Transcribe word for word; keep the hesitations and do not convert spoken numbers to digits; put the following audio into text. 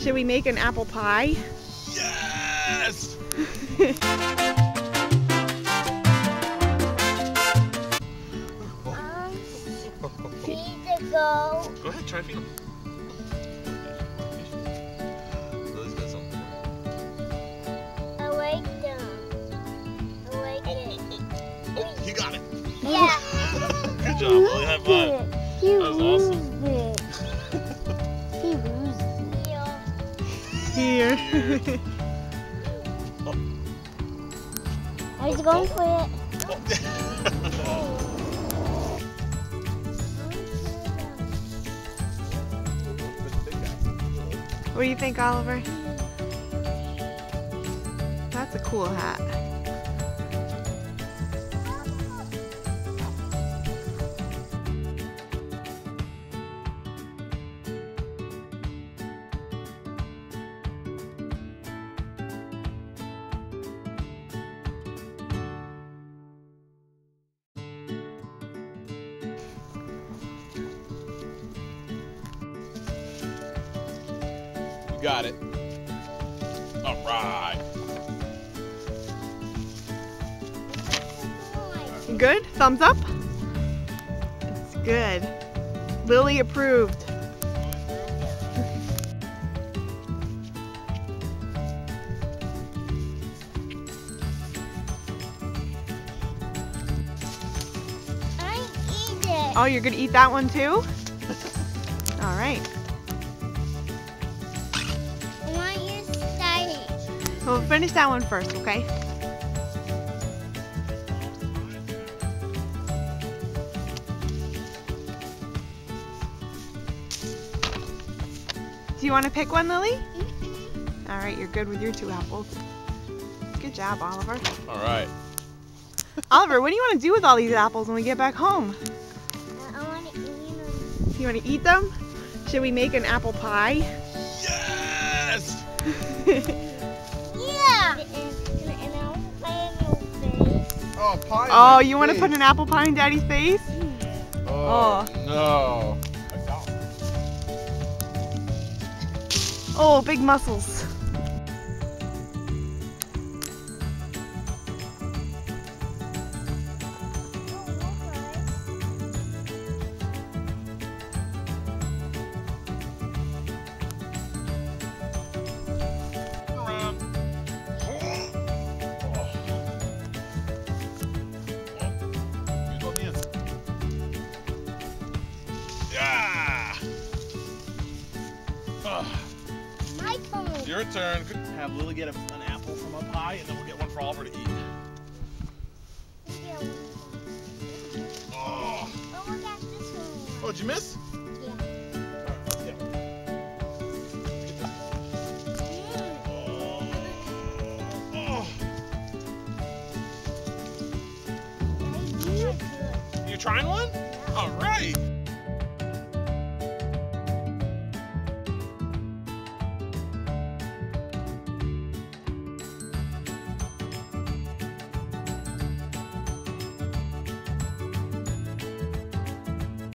Should we make an apple pie? Yes! um, need to go. Go ahead, try to feed him. Lily's got something. Awake them. Awake Oh, it. oh, oh, he got it. Yeah. Good job, Lily. High five. He That was awesome. it. He loses it. Here. Are you going for it? What do you think, Oliver? That's a cool hat. You got it. All right. Good? Thumbs up? It's good. Lily approved. I eat it. Oh, you're gonna eat that one too? All right. I want you to start it. We'll finish that one first, okay? Do you want to pick one, Lily? Mm-hmm. All right, you're good with your two apples. Good job, Oliver. All right. Oliver, what do you want to do with all these apples when we get back home? I want to eat them. You want to eat them? Should we make an apple pie? Yes! Yeah. And, and I'll play in your face. Oh, pie. Oh, you want to put an apple pie in Daddy's face? Oh, no. Oh, big muscles. Yeah! My phone. Your turn. Have Lily get a, an apple from a pie, and then we'll get one for Oliver to eat. Yeah. Oh, Oh, look at this one. oh did you miss? Yeah. Alright, let's get this. Oh, oh. Good. You trying one? All right.